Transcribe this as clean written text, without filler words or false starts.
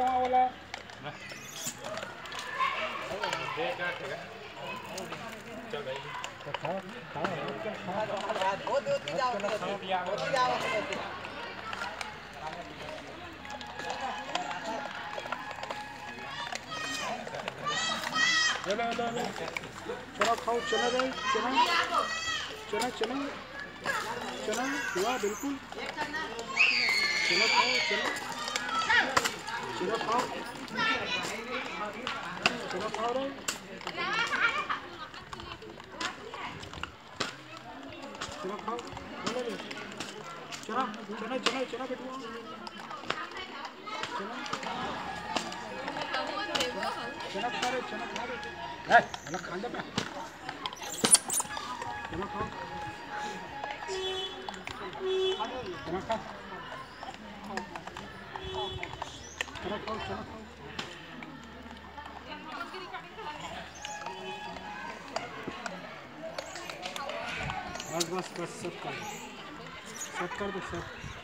वहाँ वाला चल भाई खाओ चना खाओ चना भाई चना चना चना चना हुआ बिल्कुल चना खाओ चना चना खाओ चना खाओ रे चना खाओ चना चना चना चना बेटुआ चना खा रहे अलग खा ले मैं चना खाओ चना खा चना खाओ चना खाओ बस बस बस सब कर दो सब